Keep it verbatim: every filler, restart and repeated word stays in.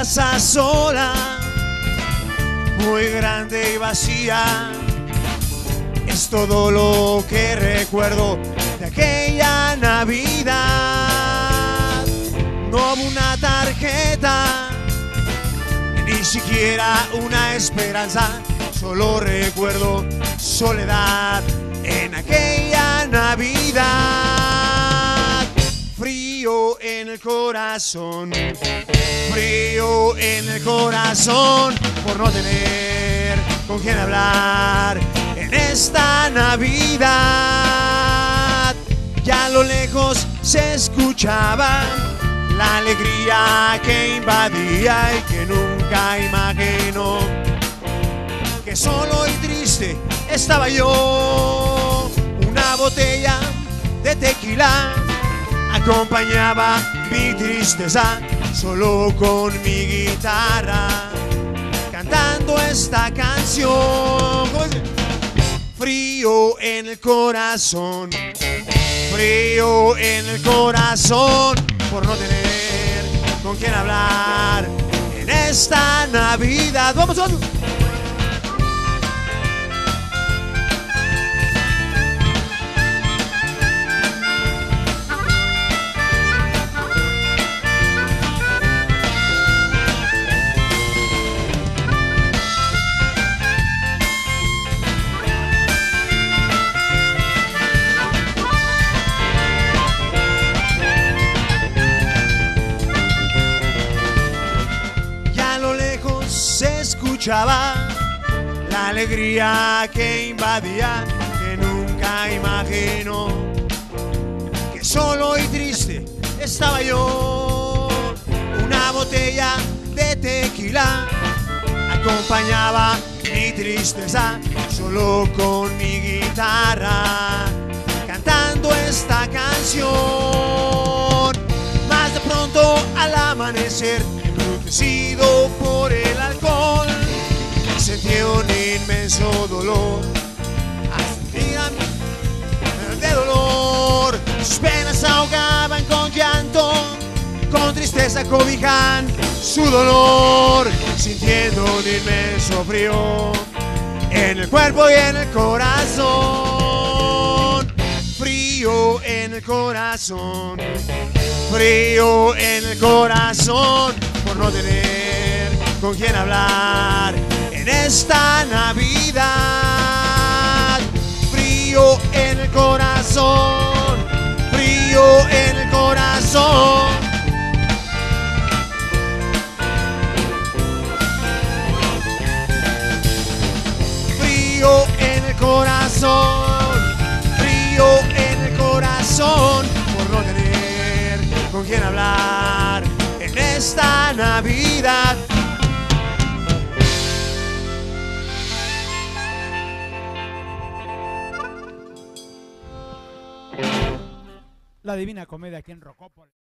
casa sola, muy grande y vacía, es todo lo que recuerdo de aquella Navidad. No hubo una tarjeta, ni siquiera una esperanza, solo recuerdo soledad en aquella Navidad. Frío en el corazón, frío en el corazón, por no tener con quién hablar en esta Navidad. Ya a lo lejos se escuchaba la alegría que invadía y que nunca imaginó que solo y triste estaba yo. Una botella de tequila acompañaba mi tristeza, solo con mi guitarra cantando esta canción. Frío en el corazón, frío en el corazón, por no tener con quién hablar en esta Navidad. ¡Vamos, vamos! Se escuchaba la alegría que invadía, que nunca imaginó que solo y triste estaba yo. Una botella de tequila acompañaba mi tristeza, solo con mi guitarra cantando esta canción. Más de pronto al amanecer, enloquecido por el alcohol, sentí un inmenso dolor, hasta de dolor. Sus penas ahogaban con llanto, con tristeza cobijan su dolor, sintiendo un inmenso frío en el cuerpo y en el corazón. Frío en el corazón, frío en el corazón, por no tener con quién hablar en esta Navidad. Frío en el corazón, frío en el corazón. Frío en el corazón, frío en el corazón, por no tener con quién hablar en esta Navidad. La Divina Comedia aquí en Rocópolis.